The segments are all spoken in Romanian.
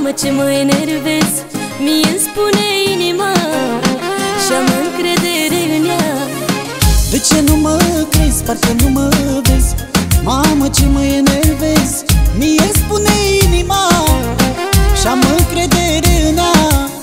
Mamă, ce mă enervez, mie-mi spune inima și-am încredere în ea. De ce nu mă crezi, parcă nu mă vezi? Mamă, ce mă enervez, mie-mi spune inima și-am încredere în ea.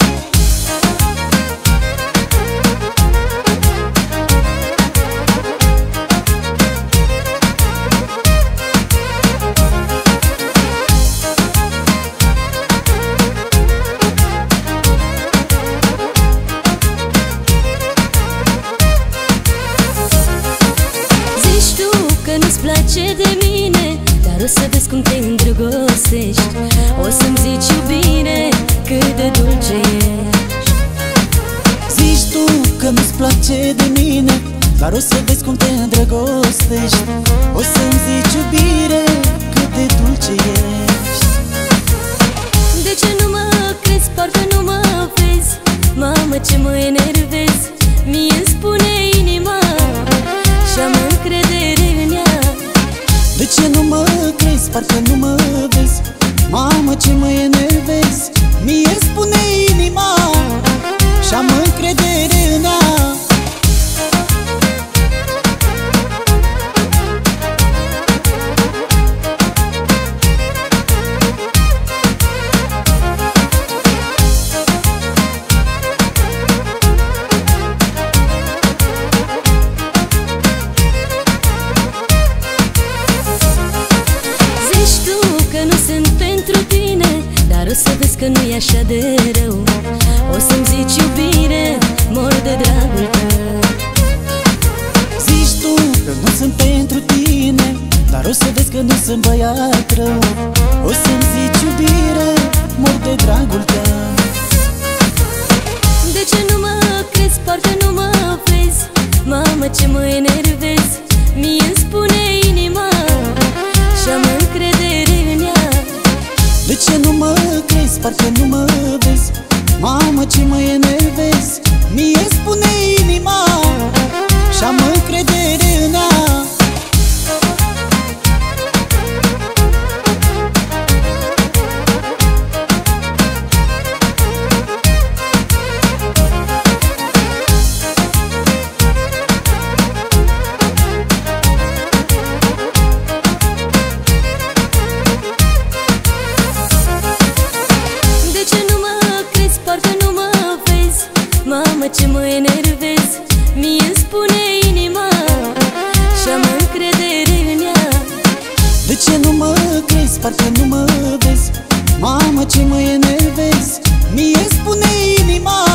Nu-ți place de mine, dar o să vezi cum te îndrăgostești. O să-mi zici, iubire, cât de dulce ești. Zici tu că nu-ți place de mine, dar o să vezi cum te îndrăgostești. O să-mi zici, iubire, cât de dulce ești. De ce nu mă crezi, parcă nu mă vezi? Mamă, ce mă enervez, mie-mi spune inima și-am încredere în ea. De ce nu mă crezi, parcă nu mă vezi? Mamă, ce mă enervez, mie-mi spune inima și-am încredere în ea. O să vezi că nu-i așa de rău. O să-mi zici, iubire, mor de dragul tău. Zici tu că nu sunt pentru tine, dar o să vezi că nu sunt băiat rău. O să-mi zici, iubire, mor de dragul tău. De ce nu mă crezi, parcă nu mă vezi? Mamă, ce mă enervez, mie-mi spune inima și-am încredere în ea. De ce nu mă crezi, parcă nu mă vezi? Mamă, ce mă enervez, mie-mi spune inima și-am încredere în ea. Mamă, ce mă enervez, mie-mi spune inima și-am încredere în ea. De ce nu mă crezi, parcă nu mă vezi? Mamă, ce mă enervez, mie-mi spune inima